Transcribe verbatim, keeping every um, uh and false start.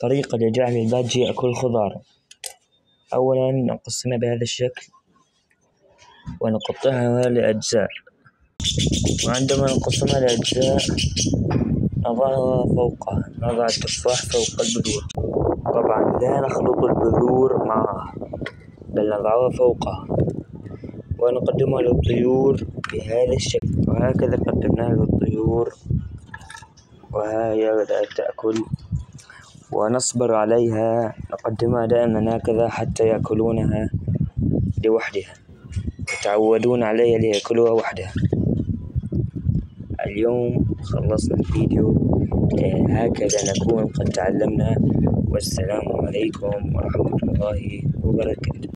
طريقة لجعل البادجي يأكل خضار. أولا نقسمها بهذا الشكل ونقطعها لأجزاء، وعندما نقسمها لأجزاء نضعها فوقها، نضع التفاح فوق البذور. طبعا لا نخلط البذور معها بل نضعها فوقها، ونقدمها للطيور بهذا الشكل. وهكذا قدمناها للطيور وهي بدأت تأكل، ونصبر عليها، نقدمها دائما هكذا حتى يأكلونها لوحدها، يتعودون عليها ليأكلوها وحدها. اليوم خلصنا الفيديو، هكذا نكون قد تعلمنا، والسلام عليكم ورحمة الله وبركاته.